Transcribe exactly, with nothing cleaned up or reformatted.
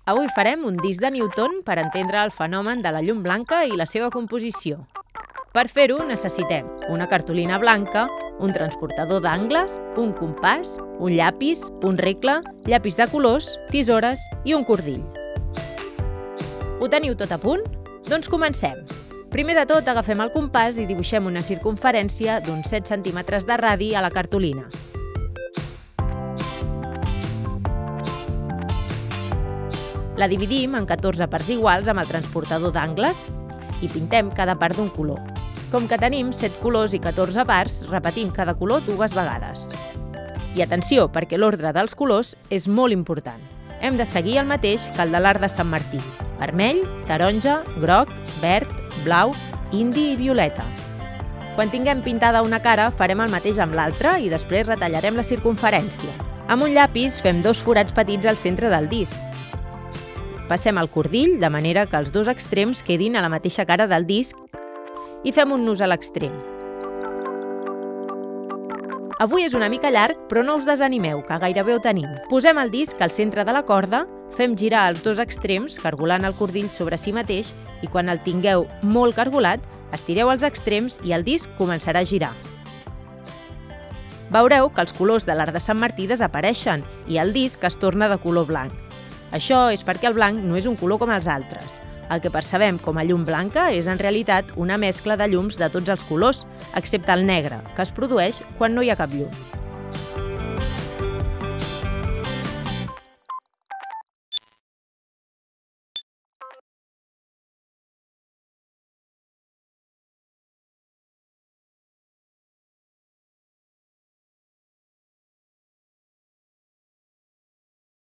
Avui farem un disc de Newton per entendre el fenomen de la llum blanca i la seva composició. Per fer-ho necessitem una cartolina blanca, un transportador d'angles, un compàs, un llapis, un regle, llapis de colors, tisores i un cordill. Ho teniu tot a punt? Doncs comencem! Primer de tot agafem el compàs i dibuixem una circumferència d'uns set centímetres de radi a la cartolina. La dividim en catorze parts iguals amb el transportador d'angles i pintem cada part d'un color. Com que tenim set colors i catorze parts, repetim cada color dues vegades. I atenció, perquè l'ordre dels colors és molt important. Hem de seguir el mateix que el de l'Arc de Sant Martí: vermell, taronja, groc, verd, blau, indi i violeta. Quan tinguem pintada una cara, farem el mateix amb l'altra i després retallarem la circumferència. Amb un llapis fem dos forats petits al centre del disc. Passem el cordill de manera que els dos extrems quedin a la mateixa cara del disc i fem un nus a l'extrem. Avui és una mica llarg, però no us desanimeu, que gairebé ho tenim. Posem el disc al centre de la corda, fem girar els dos extrems cargolant el cordill sobre si mateix i quan el tingueu molt cargolat, estireu els extrems i el disc començarà a girar. Veureu que els colors de l'Arc de Sant Martí desapareixen i el disc es torna de color blanc. Això és perquè el blanc no és un color com els altres. El que percebem com a llum blanca és en realitat una mescla de llums de tots els colors, excepte el negre, que es produeix quan no hi ha cap llum.